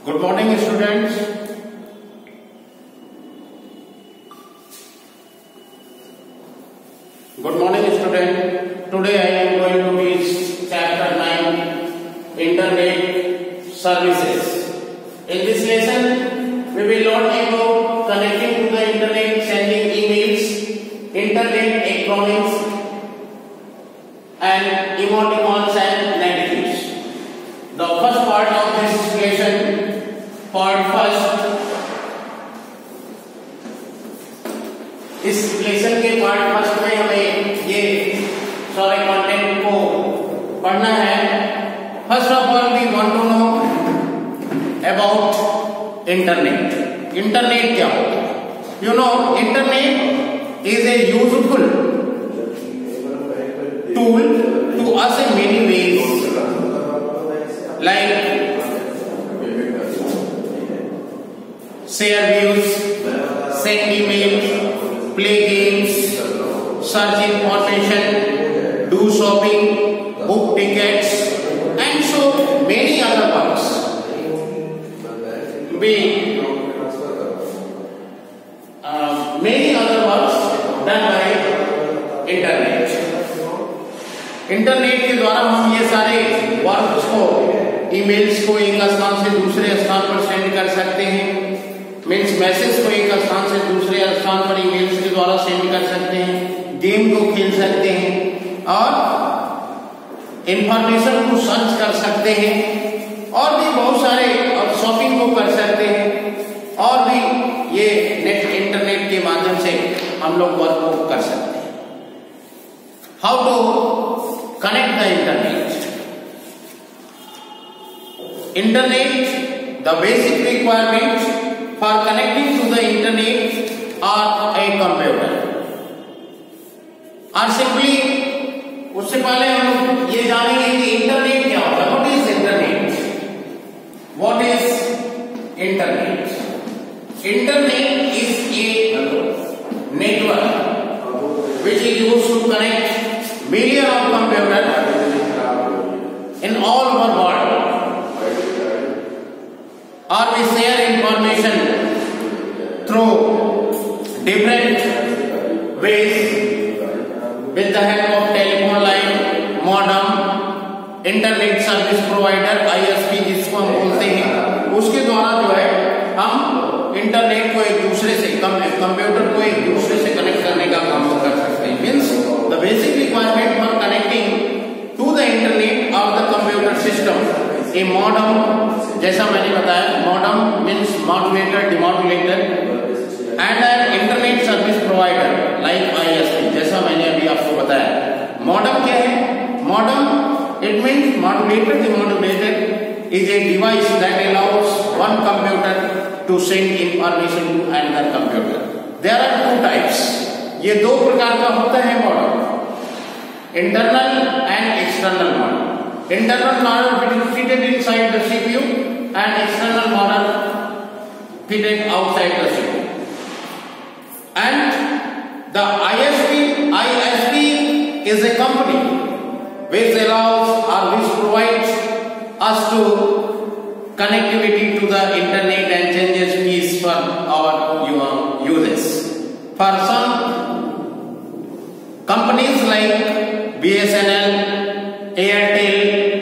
Good morning, students. Good morning, student. Today I am going to teach chapter 9, Internet Services. In this lesson, we will learn about connecting to the internet, sending emails, internet electronics, and emoticons and negatives. The first part of this lesson, part first, इस lesson के part first में हमें ये सारे content को पढ़ना है. First of all we want to know about internet. Internet क्या होता है? You know internet is a useful tool to us in many ways, like share views, send emails, play games, search information, do shopping, book tickets, and so many other works. Many other works done by internet. Internet के द्वारा हम ये सारे works को, emails को एक स्थान से दूसरे स्थान पर सेंड कर सकते हैं. मीन्स मैसेज को एक स्थान से दूसरे स्थान पर ईमेल्स के द्वारा सेंड कर सकते हैं. गेम को खेल सकते हैं और इंफॉर्मेशन को सर्च कर सकते हैं और भी बहुत सारे, और शॉपिंग को कर सकते हैं और भी ये नेट इंटरनेट के माध्यम से हम लोग वर्क को कर सकते हैं. How to connect the internet? Internet, the basic requirements for connecting to the internet are a computer. और simply उससे पहले हम लोग ये जानेंगे कि इंटरनेट क्या होता है. What is internet? What is internet? Internet is a network which is used to connect millions of computers in all over the world. Or we share information through different ways with the help of telephone line, modem, internet service provider, ISP जिसको हम बोलते हैं. उसके द्वारा जो है हम internet को एक दूसरे से, कंप्यूटर को एक दूसरे से कनेक्ट करने का काम कर सकते हैं. Means the basic requirement for connecting to the internet of the computer system, a modem, जैसा मैंने बताया, modem means modulator, demodulator, and an internet service provider like ISP, जैसा मैंने अभी आपको बताया. मॉडम क्या है? Modem it means modulator, demodulator is a device that allows one computer to send information to another computer. There are two types. ये दो प्रकार का होता है modem, internal and external model. Internal model fitted inside the CPU and external model fitted outside the CPU. And the ISP is a company which allows or which provides us to connectivity to the internet and changes fees for your uses. For some companies like BSNL, Airtel,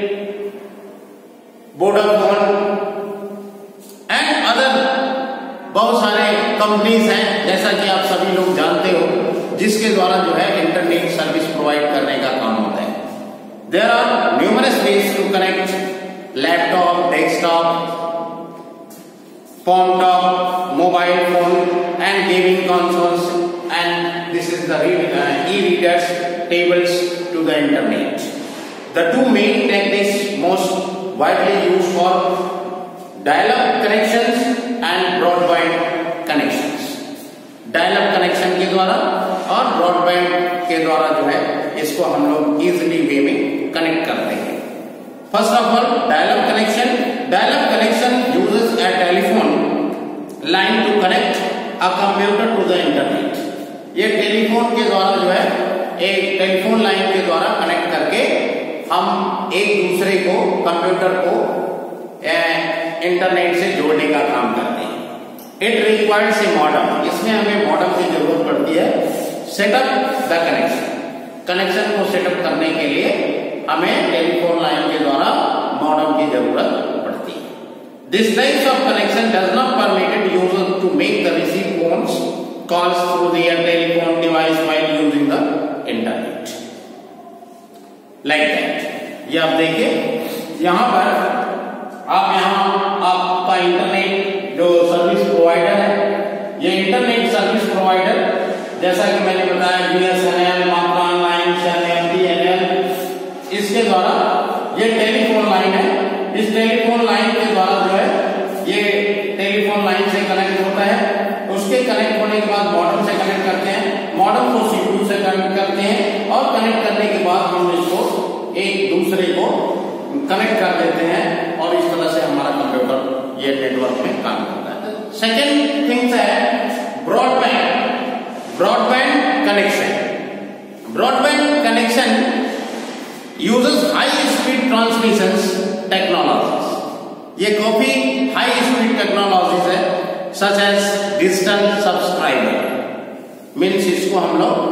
Vodafone and other बहुत सारे companies हैं, जैसा कि आप सभी लोग जानते हो, जिसके द्वारा जो है इंटरनेट सर्विस प्रोवाइड करने का काम होता है. There are numerous ways to connect laptop, desktop, phone top, mobile phone and gaming consoles, and this is the e-readers tables to the internet. The two main techniques most widely used for dial-up connections and broadband connections. Dial-up connection के द्वारा और broadband के द्वारा जो है इसको हम लोग easily वे में कनेक्ट करते हैं. First of all, dial-up connection. Dial-up connection uses a telephone line to connect a computer to the internet. ये टेलीफोन के द्वारा जो है एक टेलीफोन लाइन के द्वारा कनेक्ट करके हम एक दूसरे को, कंप्यूटर को इंटरनेट से जोड़ने का काम करते हैं। इट रिक्वायर्स ए मॉडम, इसमें हमें मॉडम की जरूरत पड़ती है। सेटअप द कनेक्शन, कनेक्शन को सेटअप करने के लिए हमें टेलीफोन लाइन के द्वारा मॉडम की जरूरत पड़ती है। This type of connection does not permitted user to make the receive phones calls through their telephone device while using the internet, like that. ये आप देखिए यहां पर आपका इंटरनेट जो सर्विस प्रोवाइडर है, ये इंटरनेट सर्विस प्रोवाइडर जैसा कि मैंने बताया BSNL, मात्रा ऑनलाइन, MTNL, इसके द्वारा ये टेलीफोन लाइन है। इस टेलीफोन लाइन के द्वारा जो है ये टेलीफोन लाइन से कनेक्ट होता है। उसके कनेक्ट होने के बाद मॉडम से कनेक्ट करते हैं, मॉडम को CPU से कनेक्ट करते हैं और कनेक्ट करने के बाद हम इसको एक दूसरे को कनेक्ट कर देते हैं और इस तरह से हमारा कंप्यूटर ये नेटवर्क में काम करता है। सेकेंड थिंग्स है broadband connection. Broadband connection uses high speed transmissions technologies. ये काफी हाई स्पीड टेक्नोलॉजीज है, such as digital subscriber, means इसको हम लोग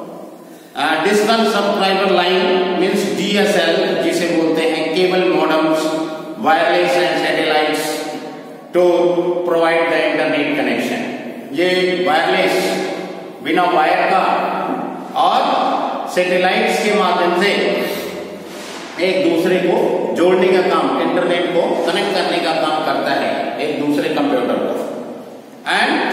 digital subscriber line means DSL जिसे बोलते हैं, cable modems, wireless and satellites to provide the internet connection. ये वायरलेस बिना वायर का और सैटेलाइट्स के माध्यम से एक दूसरे को जोड़ने का काम, इंटरनेट को कनेक्ट करने का काम करता है एक दूसरे कंप्यूटर को। And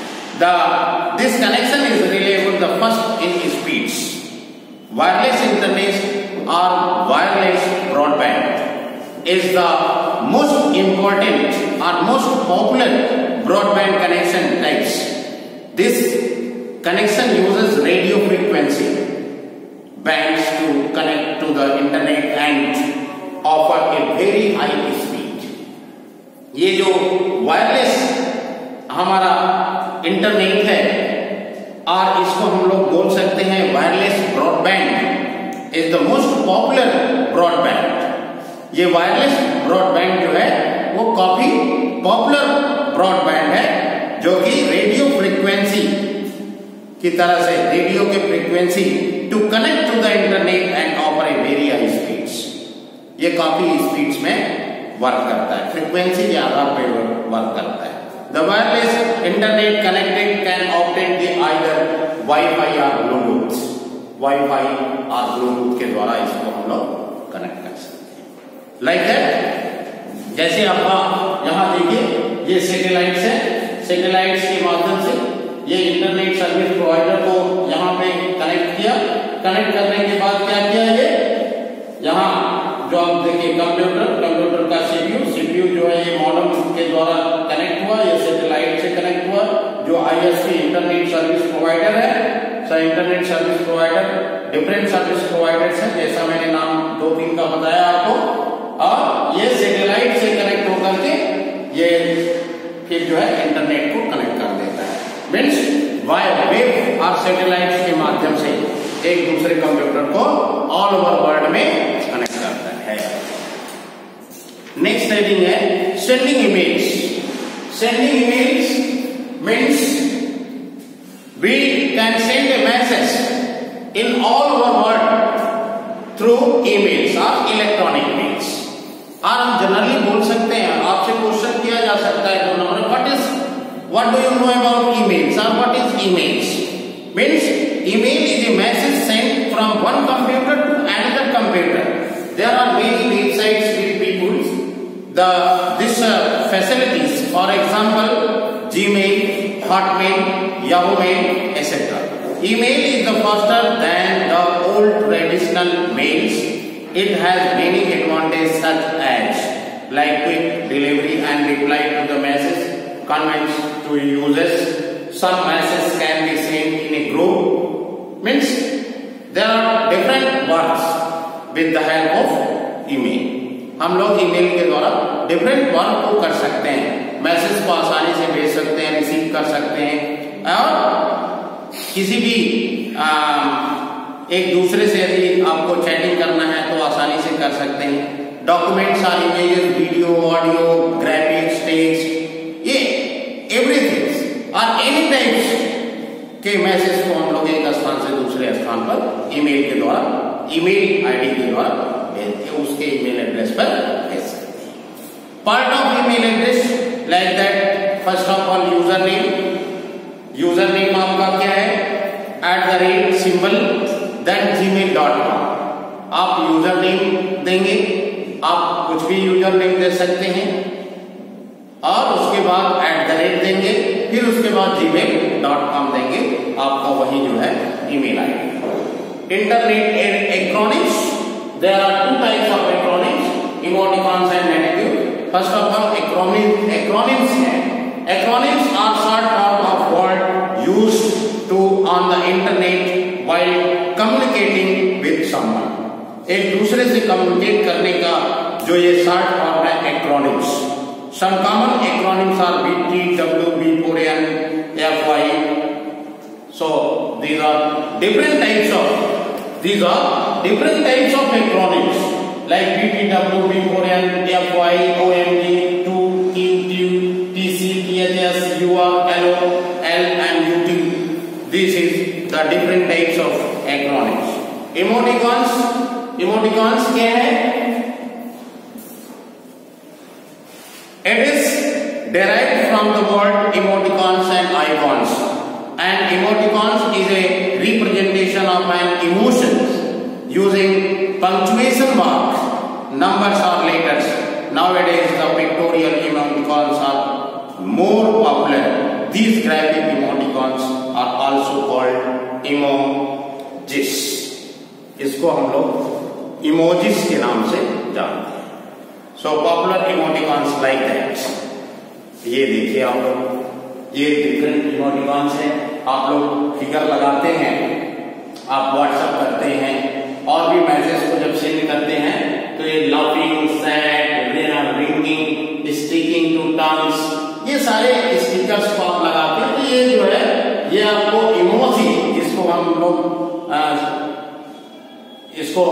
this connection is reliable the first in speeds. Wireless internet or wireless broadband is the most important or most popular broadband connection types. This connection uses radio frequency bands to connect to the internet and offer a very high speed. ये जो wireless हमारा internet है और इसको हम लोग बोल सकते हैं wireless broadband is the most popular broadband. ये वायरलेस ब्रॉडबैंड जो है वो काफी पॉपुलर ब्रॉडबैंड है जो कि रेडियो फ्रीक्वेंसी की तरह से, रेडियो के frequency to connect to the internet and offer a very high speeds. ये काफी स्पीड्स में वर्क करता है, फ्रीक्वेंसी के आधार पर वर्क करता है। The wireless internet connected can obtain the either Wi-Fi or Bluetooth, Wi-Fi और Bluetooth के द्वारा इसको हम लोग कनेक्ट कर सकते हैं। लाइक दैट, जैसे आपका यहाँ देखिए ये सैटेलाइट है, सैटेलाइट्स के माध्यम से ये इंटरनेट सर्विस प्रोवाइडर को यहाँ पे कनेक्ट किया। कनेक्ट करने के बाद क्या किया, ये यहाँ जो आप देखिए कंप्यूटर का CPU जो है ये मॉडम के द्वारा कनेक्ट हुआ, ये सैटेलाइट से कनेक्ट हुआ। जो ISP इंटरनेट सर्विस प्रोवाइडर है, internet service provider different service providers हैं, जैसा मैंने नाम 2-3 का बताया आपको, और ये सैटेलाइट से कनेक्ट होकर के ये फिर जो है इंटरनेट को कनेक्ट कर देता है। मीन्स वायर वेव और सैटेलाइट के माध्यम से एक दूसरे कंप्यूटर को ऑल ओवर वर्ल्ड में कनेक्ट करता है। नेक्स्ट हेडिंग है sending image. Sending image means we can send a message in all over world through emails और इलेक्ट्रॉनिक मेल्स। और हम जनरली बोल सकते हैं, आपसे क्वेश्चन किया जा सकता है 2 number, what do you know about emails or what is emails? Means email is a message sent from one computer to another computer. There are many websites with people this facilities, for example Gmail, Hotmail, Yahoo Mail, etc. Email is the faster than the old traditional mails. It has many advantages such as like quick delivery and reply to the message, convenience to users. Some messages can be sent in a group. Means there are different works with the help of email. हम लोग email के द्वारा different work को कर सकते हैं, message को आसानी से भेज सकते हैं, रिसीव कर सकते हैं, और किसी भी एक दूसरे से यदि आपको चैटिंग करना है तो आसानी से कर सकते हैं। Documents are images, video, audio, graphics, text, ये एवरीथिंग और एनी टाइप्स के मैसेज को हम लोग एक स्थान से दूसरे स्थान पर ईमेल के द्वारा, ईमेल आईडी के द्वारा भेज के उसके ईमेल एड्रेस पर भेज सकते हैं। Part of email address like that, first of all user name आपका क्या है, @symbol gmail.com। आप यूजर नेम देंगे, आप कुछ भी यूजर नेम दे सकते हैं और उसके बाद @ देंगे, फिर उसके बाद gmail.com देंगे, आपका वही जो है email ID. Internet acronyms, there are 2 types of acronyms, emoticons and negative. First of all acronyms है, acronyms are short form of word used to on the internet while communicating with someone. एक दूसरे से communicate करने का जो ये short form है acronyms. Some common acronyms are BT, W, B4N, FY. So these are different types of acronyms like BT, W, B4N, FY, OMG, 2, QT, TC, THS, UR, LO, L and UT. This is the different types of acronyms. Emoticons क्या है? It is derived from the word emoticons and icons, and emoticons is a representation of an emotion using punctuation marks, numbers or letters. Nowadays the pictorial emoticons are more popular. These graphic emoticons are also called emojis. इसको हम लोग emojis के नाम से जानते हैं। So popular emoticons like that. ये देखिए आप लोग, ये डिफरेंट इमोटिकॉन्स हैं। आप लोग फिगर लगाते हैं, आप व्हाट्सएप करते हैं और भी मैसेज को जब सेंड करते हैं तो ये laughing, sad, ringing, sticking to tongues, ये सारे स्टिकर्स को आप लगाते हैं तो ये जो है ये आपको इमोजी, जिसको हम लोग इसको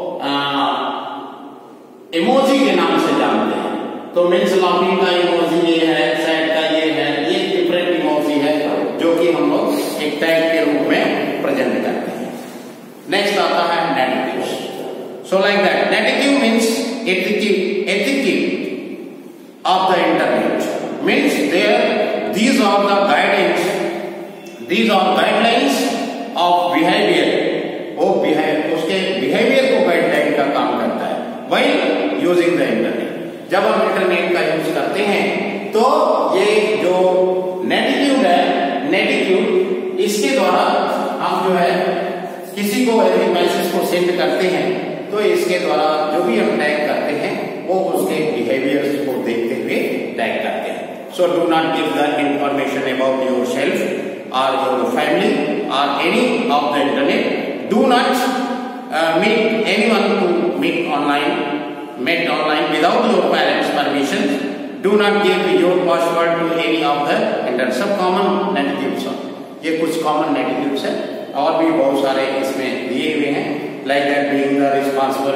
इमोजी के नाम से जानते हैं। तो मीन्स लाफिंग का इमोजी ये है, सैड का ये है, ये डिफरेंट इमोजी है जो कि हम लोग एक टैग के रूप में प्रेजेंट करते हैं। नेक्स्ट आता है negative. So like that, negative means ethics of the internet, means there these are the guidelines of behaviour. वो उसके बिहेवियर को गाइडलाइन का काम करता है व्हाइल यूजिंग द इंटरनेट। जब हम इंटरनेट का यूज करते हैं तो ये जो नेगेटिव इसके द्वारा हम जो है किसी को यदि मैसेज को सेंड करते हैं तो इसके द्वारा जो भी हम टैग करते हैं वो उसके बिहेवियर्स को देखते हुए टैग करते हैं। So do not give the information about yourself और योर फैमिली और any of the internet. Do not meet anyone to meet online without your parents' permission. Do not give your password to any of the internet. सब common negatives हैं, ये कुछ common negatives हैं और भी बहुत सारे इसमें दिए हुए हैं। Like that being the responsible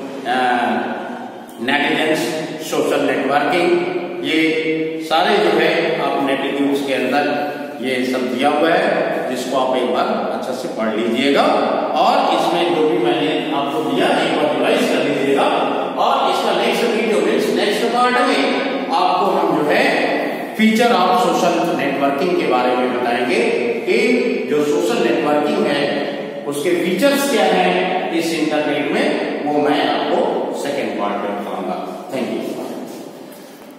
netizens, social networking, ये सारे जो है आप नेगेटिव्स के अंदर ये सब दिया हुआ है, जिसको आप एक बार अच्छा से पढ़ लीजिएगा और इसमें जो भी मैंने आपको दिया एक बार रिवाइज कर लीजिएगा। और इसका नेक्स्ट वीडियो में नेक्स्ट पार्ट में आपको हम जो है फीचर ऑफ सोशल नेटवर्किंग के बारे में बताएंगे कि जो सोशल नेटवर्किंग है उसके फीचर्स क्या हैं इस इंटरनेट में, वो मैं आपको